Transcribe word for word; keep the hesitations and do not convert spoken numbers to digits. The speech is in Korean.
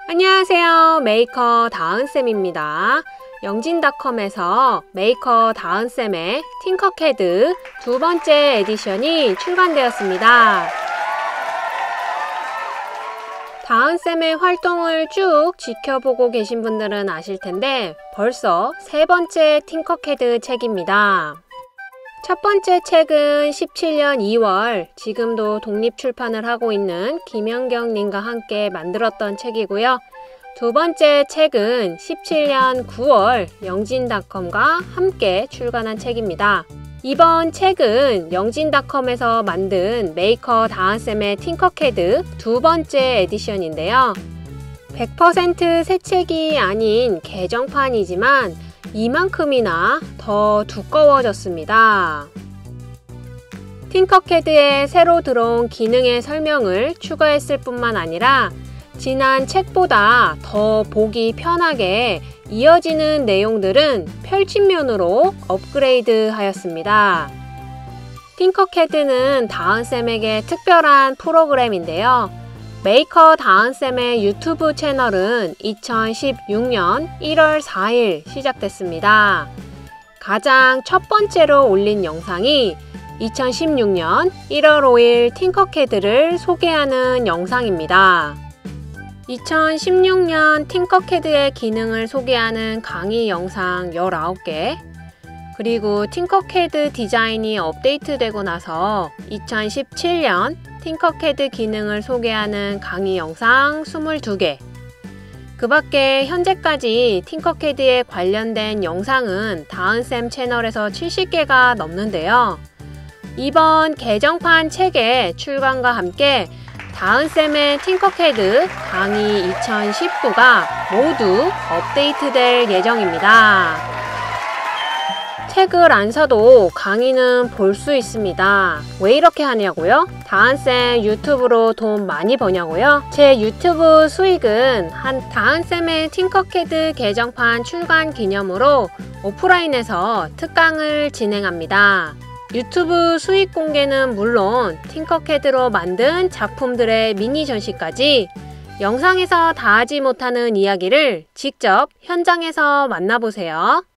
안녕하세요. 메이커 다은쌤입니다. 영진닷컴에서 메이커 다은쌤의 팅커캐드 두 번째 에디션이 출간되었습니다. 다은쌤의 활동을 쭉 지켜보고 계신 분들은 아실 텐데 벌써 세 번째 팅커캐드 책입니다. 첫 번째 책은 십칠 년 이월 지금도 독립출판을 하고 있는 김연경님과 함께 만들었던 책이고요. 두 번째 책은 십칠 년 구월 영진닷컴과 함께 출간한 책입니다. 이번 책은 영진닷컴에서 만든 메이커 다은쌤의 팅커캐드 두 번째 에디션인데요. 백 퍼센트 새 책이 아닌 개정판이지만 이만큼이나 더 두꺼워졌습니다. 팅커캐드에 새로 들어온 기능의 설명을 추가했을 뿐만 아니라 지난 책보다 더 보기 편하게 이어지는 내용들은 펼침면으로 업그레이드 하였습니다. 팅커캐드는 다은쌤에게 특별한 프로그램인데요. 메이커 다은쌤의 유튜브 채널은 이천십육 년 일월 사일 시작됐습니다. 가장 첫 번째로 올린 영상이 이천십육 년 일월 오일 팅커캐드를 소개하는 영상입니다. 이천십육 년 팅커캐드의 기능을 소개하는 강의 영상 열아홉 개, 그리고 팅커캐드 디자인이 업데이트되고 나서 이천십칠 년 팅커캐드 기능을 소개하는 강의 영상 이십이 개, 그 밖에 현재까지 팅커캐드에 관련된 영상은 다은쌤 채널에서 칠십 개가 넘는데요. 이번 개정판 책의 출간과 함께 다은쌤의 팅커캐드 강의 이천십구가 모두 업데이트될 예정입니다. 책을 안 사도 강의는 볼 수 있습니다. 왜 이렇게 하냐고요? 다은쌤 유튜브로 돈 많이 버냐고요? 제 유튜브 수익은 한 다은쌤의 팅커캐드 개정판 출간 기념으로 오프라인에서 특강을 진행합니다. 유튜브 수익 공개는 물론 팅커캐드로 만든 작품들의 미니 전시까지 영상에서 다 하지 못하는 이야기를 직접 현장에서 만나보세요.